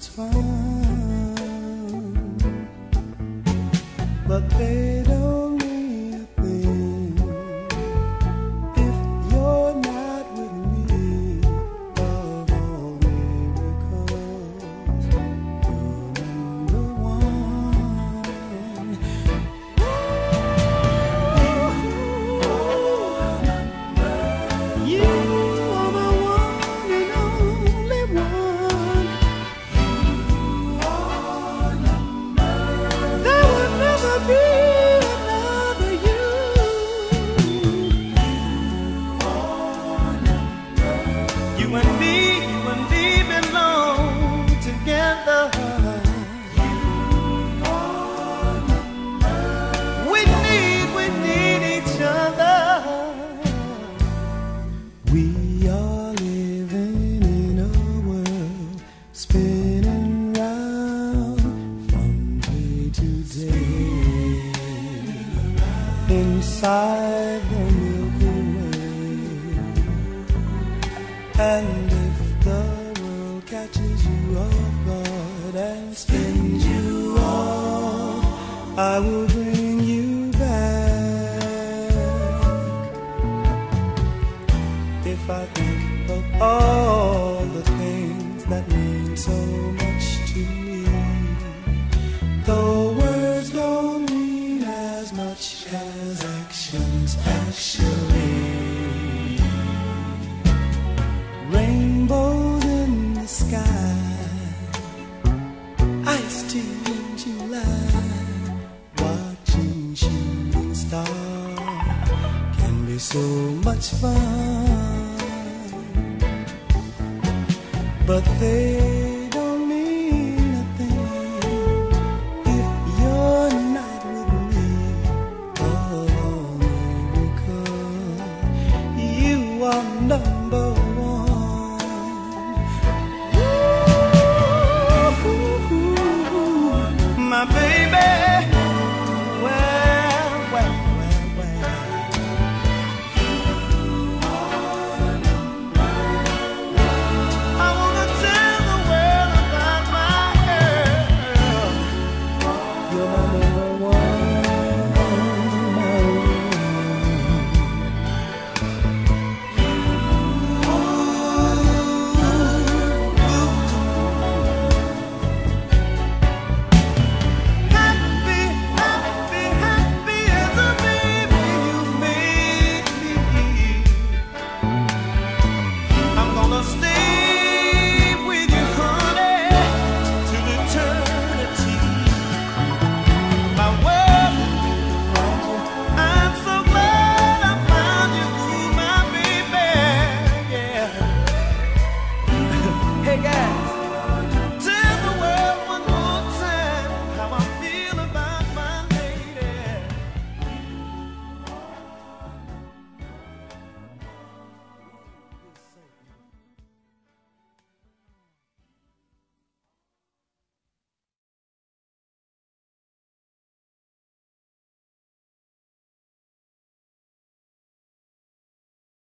much fun, but they don't mean a thing if you're not with me. Of all miracles, you're number one. You are my one and only one. There will never be another you. You and me belong together. We need each other. We are living in a world spinning round from day to day inside the Milky Way. And if the world catches you off guard and spins you off, I will bring you back. If I think of all the things that mean so much to me, though words don't mean as much as actions actually. Rainbows in the sky, iced tea in July, watching shooting stars can be so much fun, but they